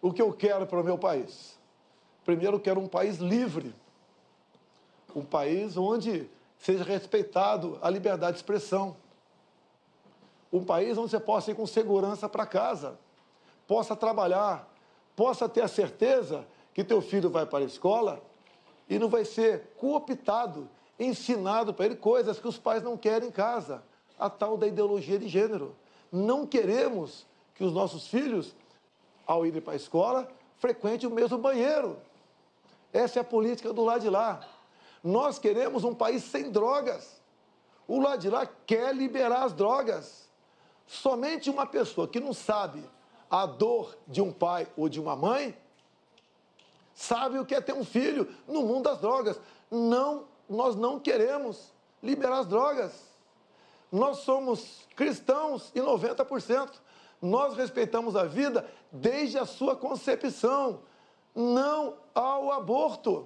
o que eu quero para o meu país? Primeiro, eu quero um país livre, um país onde seja respeitado a liberdade de expressão, um país onde você possa ir com segurança para casa, possa trabalhar, possa ter a certeza que teu filho vai para a escola e não vai ser cooptado, ensinado para ele coisas que os pais não querem em casa, a tal da ideologia de gênero. Não queremos que os nossos filhos, ao irem para a escola, frequentem o mesmo banheiro. Essa é a política do lado de lá. Nós queremos um país sem drogas. O lado de lá quer liberar as drogas. Somente uma pessoa que não sabe a dor de um pai ou de uma mãe sabe o que é ter um filho no mundo das drogas. Não, nós não queremos liberar as drogas. Nós somos cristãos em 90%. Nós respeitamos a vida desde a sua concepção. Não ao aborto.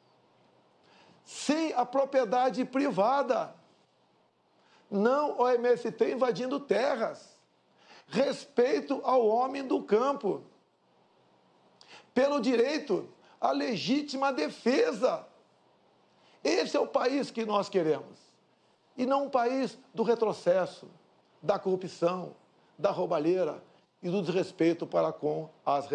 Sim à propriedade privada. Não ao MST invadindo terras. Respeito ao homem do campo. Pelo direito à legítima defesa. Esse é o país que nós queremos. E não um país do retrocesso, da corrupção, da roubalheira e do desrespeito para com as